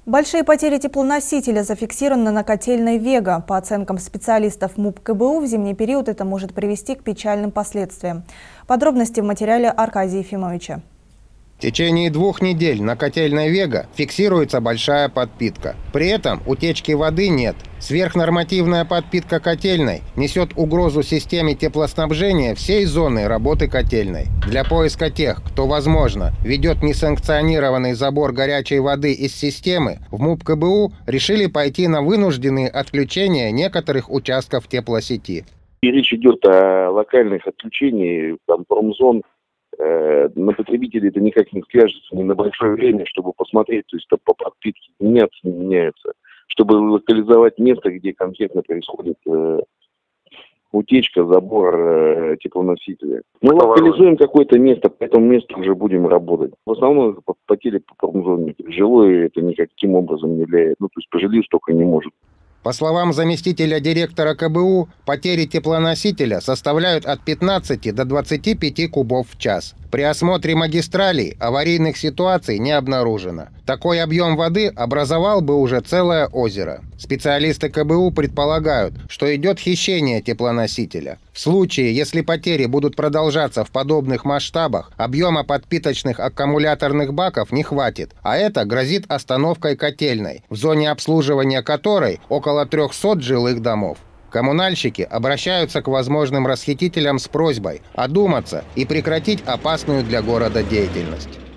Большие потери теплоносителя зафиксированы на котельной «Вега». По оценкам специалистов МУП КБУ, в зимний период это может привести к печальным последствиям. Подробности в материале Аркадия Ефимовича. В течение 2 недель на котельной «Вега» фиксируется большая подпитка. При этом утечки воды нет. Сверхнормативная подпитка котельной несет угрозу системе теплоснабжения всей зоны работы котельной. Для поиска тех, кто, возможно, ведет несанкционированный забор горячей воды из системы, в МУП КБУ решили пойти на вынужденные отключения некоторых участков теплосети. И речь идет о локальных отключениях, промзон. На потребителей это никак не скажется ни на большое время, чтобы посмотреть, то есть по подпитке меняться, не меняется, чтобы локализовать место, где конкретно происходит утечка, забор теплоносителя. Мы локализуем какое-то место, по этому месту уже будем работать. В основном потери по промзоне. Жилое это никаким образом не влияет. То есть по жилью столько не может. По словам заместителя директора КБУ, потери теплоносителя составляют от 15 до 25 кубов в час. При осмотре магистралей аварийных ситуаций не обнаружено. Такой объем воды образовал бы уже целое озеро. Специалисты КБУ предполагают, что идет хищение теплоносителя. В случае, если потери будут продолжаться в подобных масштабах, объема подпиточных аккумуляторных баков не хватит, а это грозит остановкой котельной, в зоне обслуживания которой около 300 жилых домов. Коммунальщики обращаются к возможным расхитителям с просьбой одуматься и прекратить опасную для города деятельность.